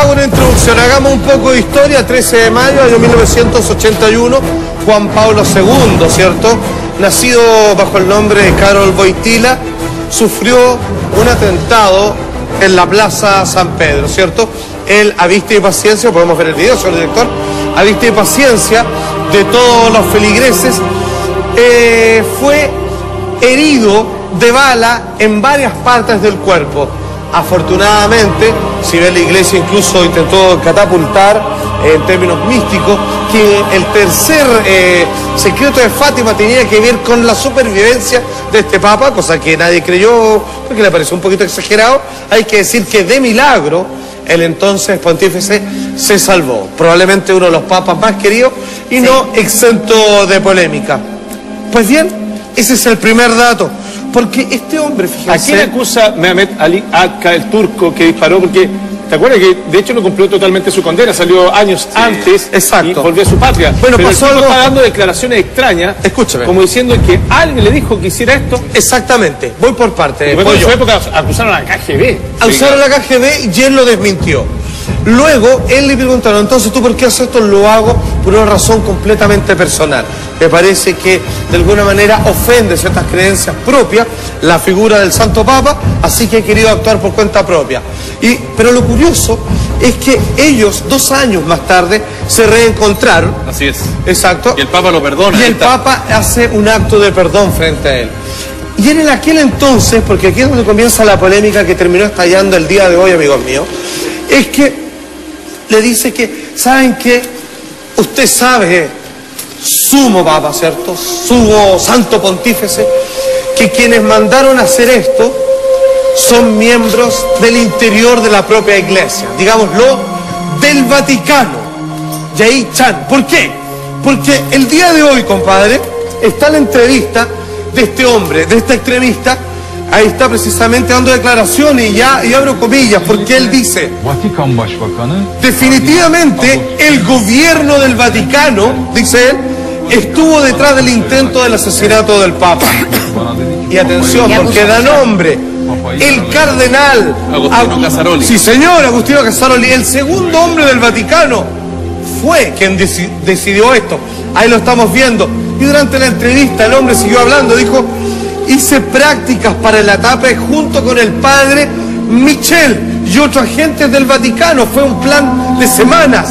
hago una introducción, hagamos un poco de historia. 13 de mayo de 1981, Juan Pablo II, ¿cierto?, nacido bajo el nombre de Karol Wojtyła, sufrió un atentado en la Plaza San Pedro, ¿cierto? Él, a vista y paciencia, podemos ver el video, señor director, a vista y paciencia de todos los feligreses, fue herido de bala en varias partes del cuerpo. Afortunadamente, si ve la iglesia incluso intentó catapultar, en términos místicos, que el tercer secreto de Fátima tenía que ver con la supervivencia de este papa, cosa que nadie creyó, porque le pareció un poquito exagerado. Hay que decir que de milagro el entonces pontífice se salvó, probablemente uno de los papas más queridos y no exento de polémica. Pues bien, ese es el primer dato. Porque este hombre, fíjense... ¿A quién acusa Mehmet Ali Akka, el turco, que disparó? Porque, ¿te acuerdas que de hecho no cumplió totalmente su condena? Salió años antes y volvió a su patria. Bueno, pero pasó el tipo algo... está dando declaraciones extrañas. Escúchame. Como diciendo que alguien le dijo que hiciera esto. Exactamente. Voy por parte. En su época acusaron a la KGB. Acusaron a la KGB y él lo desmintió. Luego, él le preguntaron, entonces, ¿tú por qué haces esto? Lo hago por una razón completamente personal. Me parece que, de alguna manera, ofende ciertas creencias propias, la figura del Santo Papa, así que he querido actuar por cuenta propia. Pero lo curioso es que ellos, 2 años más tarde, se reencontraron. Así es. Exacto. Y el Papa lo perdona. Y el Papa hace un acto de perdón frente a él. Y en aquel entonces, porque aquí es donde comienza la polémica que terminó estallando el día de hoy, amigos míos, es que le dice que, ¿saben qué? Usted sabe, sumo papa, ¿cierto?, sumo santo pontífice, que quienes mandaron a hacer esto son miembros del interior de la propia iglesia, digámoslo, del Vaticano. Yair Chan. ¿Por qué? Porque el día de hoy, compadre, está la entrevista de este hombre, de este extremista. Ahí está precisamente dando declaraciones y abro comillas, porque él dice: definitivamente el gobierno del Vaticano, dice él, estuvo detrás del intento del asesinato del Papa. Y atención, porque da nombre el cardenal Agostino Casaroli. Sí, señor, Agostino Casaroli, el segundo hombre del Vaticano, fue quien decidió esto. Ahí lo estamos viendo. Y durante la entrevista el hombre siguió hablando, dijo: hice prácticas para el ataque junto con el padre Michel y otros agentes del Vaticano. Fue un plan de semanas.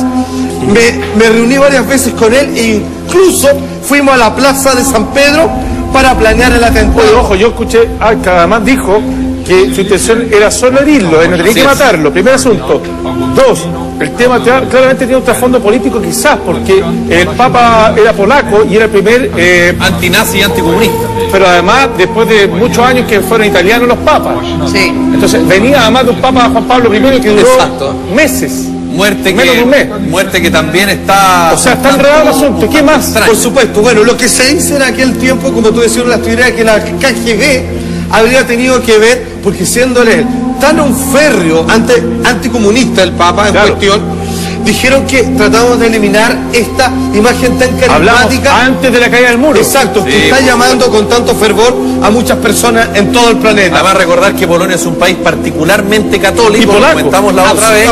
Me reuní varias veces con él e incluso fuimos a la plaza de San Pedro para planear el atentado. Oye, ojo, yo escuché que además dijo que su intención era solo herirlo, no tenía que matarlo. Primer asunto. 2, el tema claramente tiene un trasfondo político, quizás, porque el Papa era polaco y era el primer... antinazi y anticomunista. Pero además, después de muchos años que fueron italianos los papas. Sí. Entonces, venía además de un Papa, Juan Pablo I, que duró meses. Menos de un mes. Muerte que también está... O sea, está enredado el asunto. ¿Qué más? Extraño. Por supuesto. Bueno, lo que se dice en aquel tiempo, como tú decías, la teoría que la KGB habría tenido que ver, porque siéndole tan un férreo anticomunista el Papa en cuestión, dijeron que tratamos de eliminar esta imagen tan carismática. Hablamos antes de la caída del muro. Exacto, sí, que está llamando con tanto fervor a muchas personas en todo el planeta. Además, recordar que Polonia es un país particularmente católico, lo comentamos la otra vez.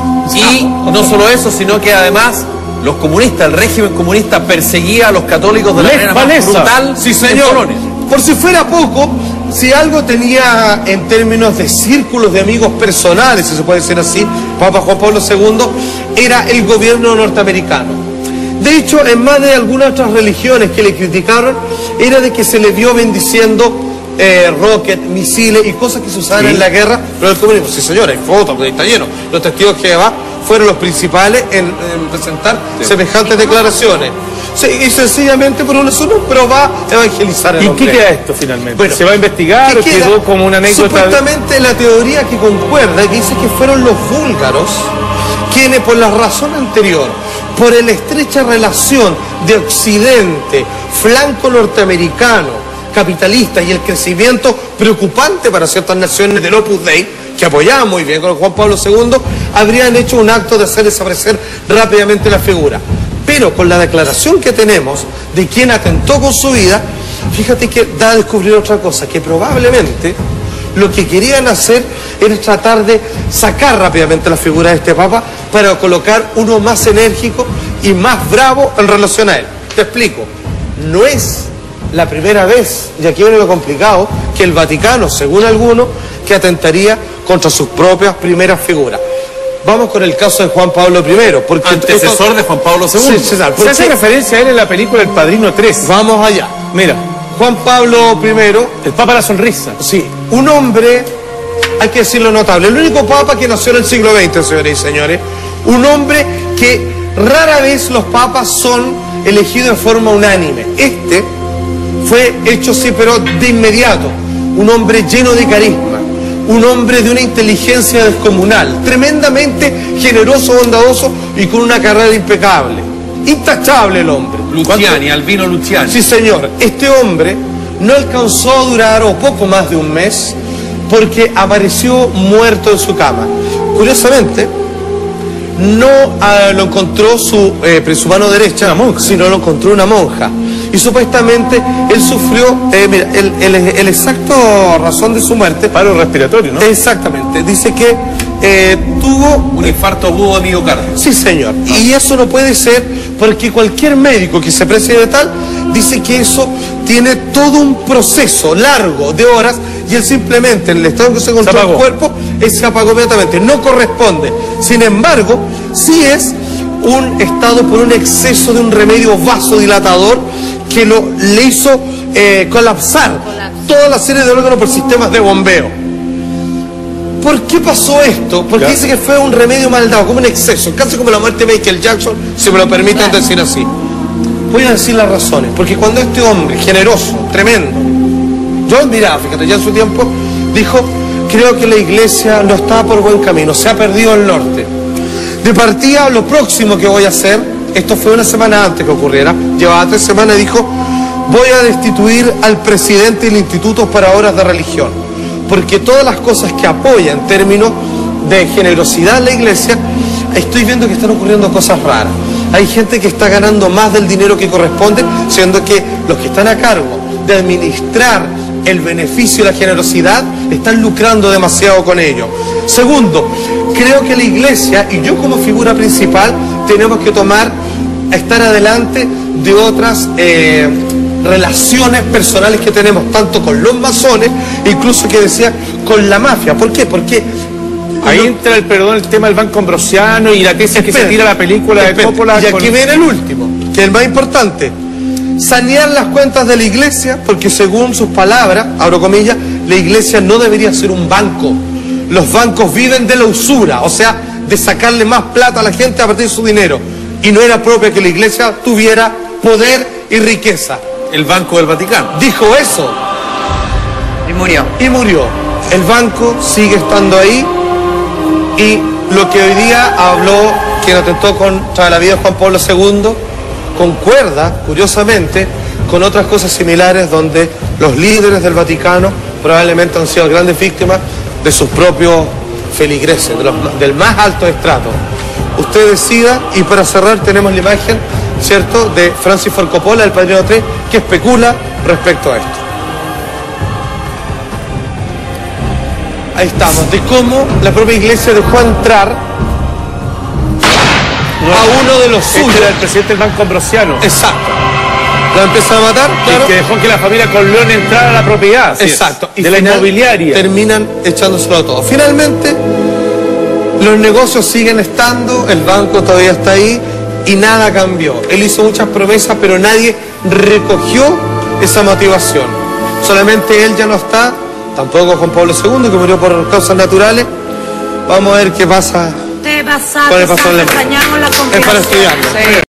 Y no solo eso, sino que además los comunistas, el régimen comunista perseguía a los católicos de la manera más brutal. Sí, señor. En Polonia. Por si fuera poco, si algo tenía en términos de círculos de amigos personales, si se puede decir así, Papa Juan Pablo II, era el gobierno norteamericano. De hecho, en más de algunas otras religiones que le criticaron, era de que se le vio bendiciendo rocket, misiles y cosas que se usaban en la guerra, pero el comunismo, sí señor, hay fotos, está lleno. Los testigos de Jehová fueron los principales en presentar semejantes declaraciones. Sí, y sencillamente por una razón, pero va a evangelizar el hombre. ¿Y qué queda esto finalmente? Bueno, ¿se va a investigar o queda? quedó como una anécdota? Supuestamente la teoría que concuerda, que dice que fueron los búlgaros quienes, por la razón anterior, por la estrecha relación de Occidente, flanco norteamericano, capitalista y el crecimiento preocupante para ciertas naciones del Opus Dei, que apoyaban muy bien con Juan Pablo II, habrían hecho un acto de hacer desaparecer rápidamente la figura. Pero con la declaración que tenemos de quien atentó con su vida, fíjate que da a descubrir otra cosa, que probablemente lo que querían hacer era tratar de sacar rápidamente la figura de este Papa para colocar uno más enérgico y más bravo en relación a él. Te explico. No es la primera vez, y aquí viene lo complicado, que el Vaticano, según algunos, que atentaría contra sus propias primeras figuras. Vamos con el caso de Juan Pablo I, porque antecesor de Juan Pablo II. Sí, César, se hace referencia a él en la película El Padrino 3. Vamos allá. Mira, Juan Pablo I, el Papa la sonrisa. Sí, un hombre, hay que decirlo notable, el único Papa que nació en el siglo XX, señores y señores, un hombre que rara vez los papas son elegidos de forma unánime. Este fue hecho sí, pero de inmediato, un hombre lleno de carisma, un hombre de una inteligencia descomunal, tremendamente generoso, bondadoso y con una carrera impecable. Intachable el hombre. Luciani, Albino Luciani. Sí, señor. Este hombre no alcanzó a durar o poco más de un mes porque apareció muerto en su cama. Curiosamente, no lo encontró su mano derecha, sino lo encontró una monja. Y supuestamente él sufrió, mira, el exacto razón de su muerte... Paro respiratorio, ¿no? Exactamente. Dice que tuvo... un infarto agudo de miocardio. Sí, señor. Y eso no puede ser porque cualquier médico que se precie de tal dice que eso tiene todo un proceso largo de horas y él simplemente, en el estado en que se encontró el cuerpo, él se apagó inmediatamente. No corresponde. Sin embargo, sí es un estado por un exceso de un remedio vasodilatador que le hizo colapsar toda la serie de órganos por sistemas de bombeo. ¿Por qué pasó esto? Porque dice que fue un remedio mal dado, como un exceso, casi como la muerte de Michael Jackson, si me lo permiten decir así. Voy a decir las razones, porque cuando este hombre, generoso, tremendo, yo admiraba, fíjate, ya en su tiempo, dijo, creo que la iglesia no está por buen camino, se ha perdido el norte. De partida, lo próximo que voy a hacer, esto fue una semana antes que ocurriera, llevaba 3 semanas, dijo, voy a destituir al presidente del Instituto para Obras de Religión, porque todas las cosas que apoya en términos de generosidad en la iglesia, estoy viendo que están ocurriendo cosas raras. Hay gente que está ganando más del dinero que corresponde, siendo que los que están a cargo de administrar el beneficio y la generosidad están lucrando demasiado con ello. Segundo, creo que la iglesia, y yo como figura principal, tenemos que estar adelante de otras relaciones personales que tenemos, tanto con los masones, incluso que decía, con la mafia. ¿Por qué? Porque ahí entra el tema del Banco Ambrosiano y la tesis que se tira la película de Coppola. Y aquí viene el último, que es el más importante. Sanear las cuentas de la iglesia, porque según sus palabras, abro comillas, la iglesia no debería ser un banco. Los bancos viven de la usura, o sea, de sacarle más plata a la gente a partir de su dinero. Y no era propio que la iglesia tuviera poder y riqueza. El Banco del Vaticano. Dijo eso. Y murió. Y murió. El banco sigue estando ahí y lo que hoy día habló quien atentó contra la vida de Juan Pablo II concuerda, curiosamente, con otras cosas similares donde los líderes del Vaticano probablemente han sido grandes víctimas de sus propios feligreses, del más alto estrato. Usted decida, y para cerrar tenemos la imagen, ¿cierto?, de Francis Ford Coppola, El Padrino 3, que especula respecto a esto. Ahí estamos, de cómo la propia iglesia dejó entrar a uno de los suyos. Era el presidente del Banco Ambrosiano. Exacto. Lo empiezan a matar, claro. Y que dejó que la familia Corleone entrara a la propiedad. Exacto. Y de la inmobiliaria. Terminan echándoselo todo. Finalmente, los negocios siguen estando, el banco todavía está ahí y nada cambió. Él hizo muchas promesas, pero nadie recogió esa motivación. Solamente él ya no está, tampoco Juan Pablo II, que murió por causas naturales. Vamos a ver qué pasa. Te vas a extrañar con la confianza. Es para estudiarlo. Sí.